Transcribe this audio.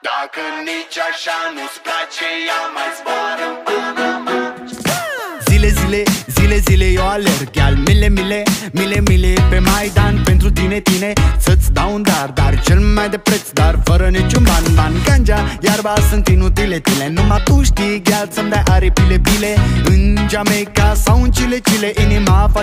Dacă nici așa nu-ți place, ia mai zboară în Panama. Zile eu alerg, iar mile pe Maidan pentru tine să-ți dau un dar cel mai de preț, dar fără niciun ban. Ganja, iarba sunt inutile, numai tu știi, gheal, să-mi dai aripile. În Jamaica sau în Chile, inima